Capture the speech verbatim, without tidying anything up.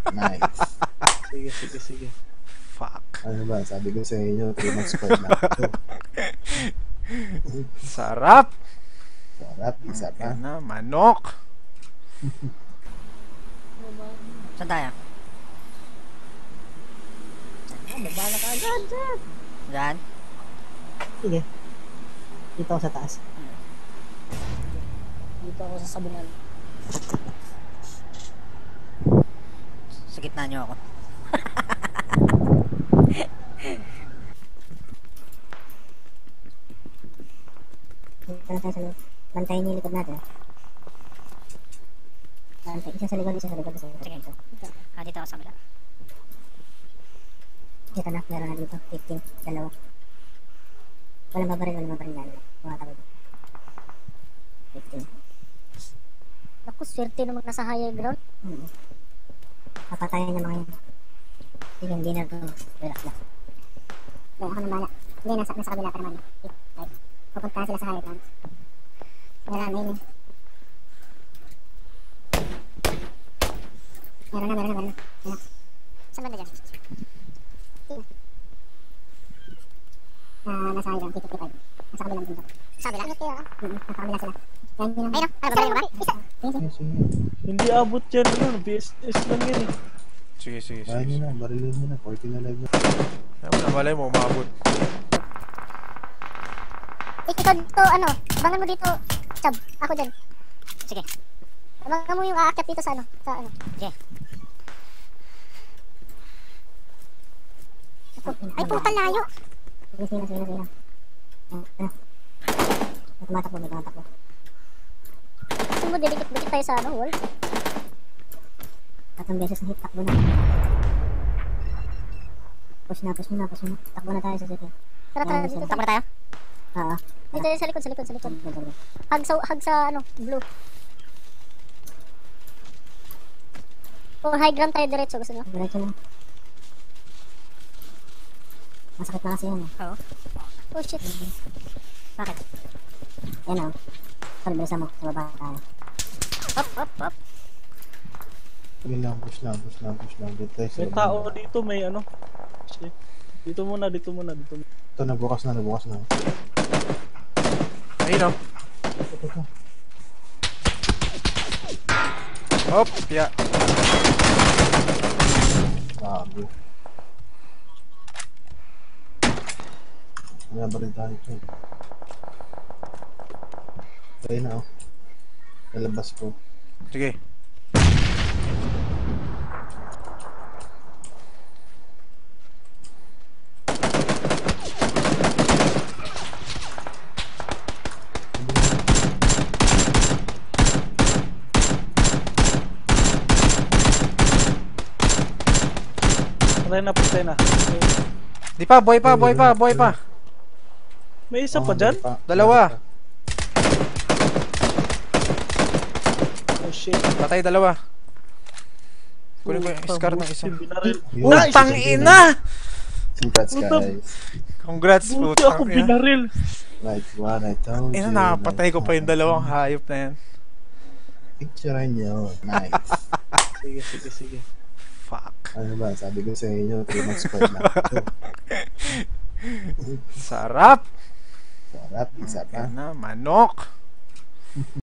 Nice. Sige, sige, sige. Fuck. Ano ba, sabi ko sa inyo, three months pa lang ito. Sarap. Sarap, isa pa. Yan na, manok. Saan tayo? Ah, babala ka agad dyan. Diyan? Sige. Dito ako sa taas. Dito ako sa sabungan. Sa gitna nyo ako. Dito na tayo sa loob. Bantayin niyo yung likod natin. Bantay. Isa sa likod, isa sa likod. Isa sa likod. Sige. Dito. Ah, dito ako sa kabila. Dito na, meron na dito. fifteen. Dalawa. Walang babaril, walang babaril lalo. Tumatawid. fifteen. Ako, swerte naman nasa higher ground. Hmm. Papatayan niya mga yun. Sige, hindi na ito. Relax lang. Hindi, ako nang bala. Hindi, nasa, nasa kabila pa naman. Okay, right. Pupunta sila sa higher ground. Wala na yun eh. Meron na, meron na, meron na. Meron na. Saan ba na dyan? Ah, nasa higher ground, T fifty-five. Nasa kabilang bundok. Sa kabila? Hmm, nasa kabila sila. Yan yun ang... Ayun, ano, babalik ba? Isa. Yes, yes. Yes, sige. Hindi abot yan, ano, B S S lang yan eh. Sige, sige, Kaya sige. nyo na, barilin nyo na. forty na live na. Ayaw mo na, malay mo, umabot. Eh, ikaw dito, ano, abangan mo dito, Chab. Ako dyan. Sige. Abangan mo yung aakyat dito sa ano, sa ano. Sige. Ay, puta layo. Sige, sige, sige, sige. Ah, ano? May tumatakbo, may tumatakbo. Gusto mo, didikit-dikit tayo sa ano, wall. Tatlong beses na hit, takbo na. Push na, push mo na, push mo na. Takbo na tayo sa city. Tara, tara, dito. Takbo na tayo? Oo. Dito, sa likod, sa likod, sa likod. Sige, sige. Hag sa, hag sa, ano, blue. O high ground tayo diretso, gusto nyo? Diretso na. Masakit na kasi yan eh. Oo. Oh, shit. Bakit? Yan o. Tol, bilisan mo. Sa baba tayo. Hop, hop, hop. Sige lang, push lang, push lang, push lang. Dito tayo sa May loob. tao dito, may ano. Shit. Dito muna, dito muna, dito muna. Ito, nabukas na, nabukas na. Ayun o. Ito, ito, ito. Hop, ya. Bago. May baril tayo ito. Ayun na, oh. Lalabas ko. Sige. Patay na, patay na. Di pa, boy pa, boy pa, boy pa. May isa Oh, pa dyan? meron pa. Dalawa. Meron pa. Oh shit. Patay dalawa. Kunin ko yung scar ng isa. Binaril. Yun. Putang ina! Congrats, Puta. guys. Congrats, Buti ako putang ina. binaril. Like what I told Ina, you. nakapatay ko like pa yung what I dalawang told hayop na yan. you. Picturean nyo. Nice. Sige, sige, sige. Fuck. Ano ba, sabi ko sa inyo, three months pa lang ito. Sarap. Sarap, isa pa. Yan na, manok.